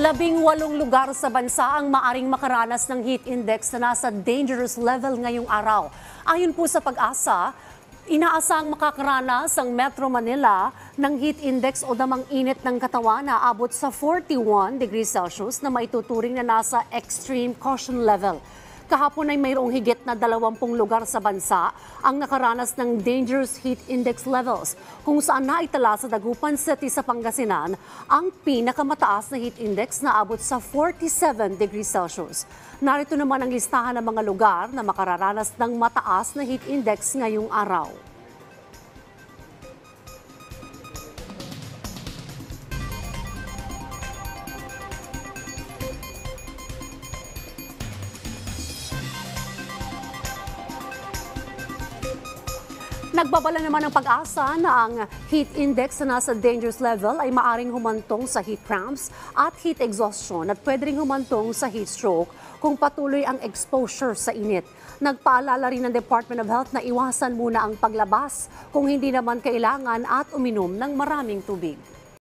18 lugar sa bansa ang maaring makaranas ng heat index na nasa dangerous level ngayong araw. Ayon po sa Pag-asa, inaasang makakaranas ang Metro Manila ng heat index o damang init ng katawan na abot sa 41 degrees Celsius na maituturing na nasa extreme caution level. Kahapon ay mayroong higit na 20 lugar sa bansa ang nakaranas ng dangerous heat index levels, kung saan naitala sa Dagupan City sa Pangasinan ang pinakamataas na heat index na abot sa 47 degrees Celsius. Narito naman ang listahan ng mga lugar na makararanas ng mataas na heat index ngayong araw. Nagbabala naman ang Pag-asa na ang heat index na nasa dangerous level ay maaring humantong sa heat cramps at heat exhaustion at pwede ring humantong sa heat stroke kung patuloy ang exposure sa init. Nagpaalala rin ng Department of Health na iwasan muna ang paglabas kung hindi naman kailangan at uminom ng maraming tubig.